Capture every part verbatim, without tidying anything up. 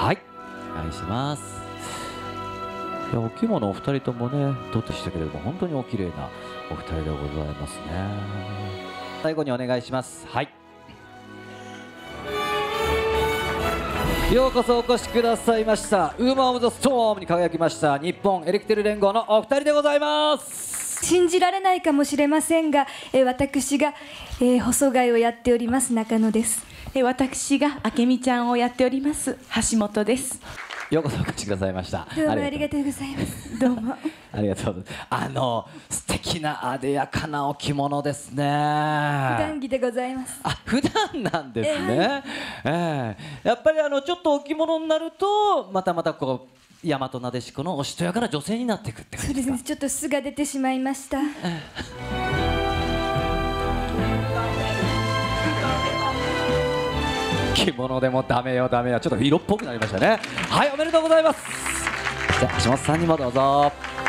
はい、お願いします。いや、お着物お二人ともね、どうでしたけれども、本当にお綺麗なお二人でございますね。最後にお願いします。はい。ようこそお越しくださいました。ウーマン・オブ・ザ・ストームに輝きました日本エレキテル連合のお二人でございます。 信じられないかもしれませんが、え私が、えー、細貝をやっております中野です。 え私があけみちゃんをやっております橋本です。 ようこそお越しくださいました。 どうもありがとうございます。どうもありがとうございます。あの素敵なあでやかなお着物ですね。普段着でございます。 あ、普段なんですね。えーはい、えー、やっぱりあのちょっとお着物になるとまたまたこう大和なでしこのおしとやかな女性になっていくって感じですか。 そうですね、ちょっと素が出てしまいました。 着物でもダメよダメよ、ちょっと色っぽくなりましたね。はい、おめでとうございます。じゃあ橋本さんにもどうぞ。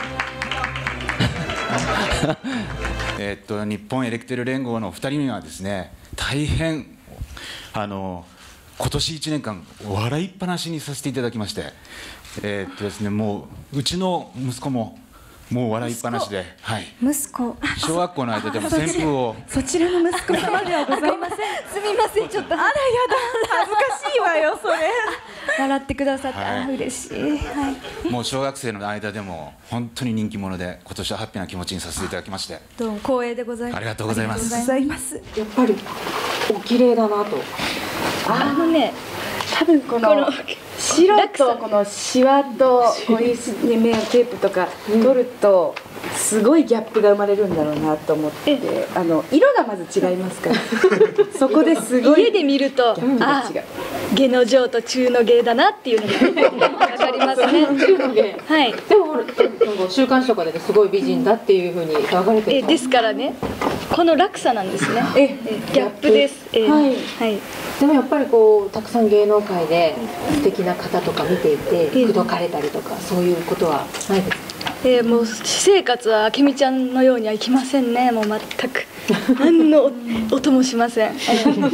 えっと日本エレキテル連合のお二人にはですね、大変あの今年いちねんかん笑いっぱなしにさせていただきまして、えー、っとですねもううちの息子ももう笑いっぱなしで、はい、 息子小学校の間でも旋風をそちらの息子様ではございません。 すみません、ちょっとあらやだ、恥ずかしいわよそれ。 笑ってくださって、 はい、 あ嬉しい、はい、 もう小学生の間でも本当に人気者で、今年はハッピーな気持ちにさせていただきまして、 どうも光栄でございます。 ありがとうございます。 ございます。 やっぱりお綺麗だなと。 あのね、 多分この白とこのシワとこういう目のテープとか取るとすごいギャップが生まれるんだろうなと思って、あの色がまず違いますからそこですごい家で見ると、あ、下の上と中の芸だなっていうのが分かりますね。 中の芸、 はい。 でも週刊誌とかですごい美人だっていうふうに書かれてる。 えですからね、この落差なんですね。 えギャップです。えはい、 はい。 でもやっぱりこうたくさん芸能界で素敵な方とか見ていて口説かれたりとかそういうことはないですか？ えー、もう私生活はあけみちゃんのようにはいきませんね。もう全く何の音もしません。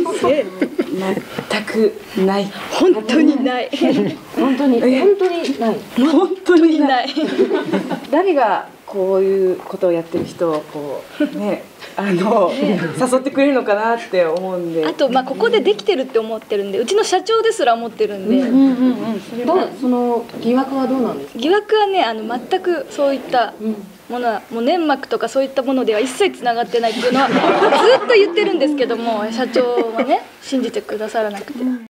全くない。 本当にない。 本当に本当にない。 本当にない。 誰がこういうことをやってる人をこうね、あの誘ってくれるのかなって思うんで。 あとまあここでできてるって思ってるんで、うちの社長ですら思ってるんで。 どうその疑惑はどうなんですか？ 疑惑はね、あの全くそういったものは、もう粘膜とかそういったものでは一切つながってないっていうのはずっと言ってるんですけども、社長はね信じてくださらなくて。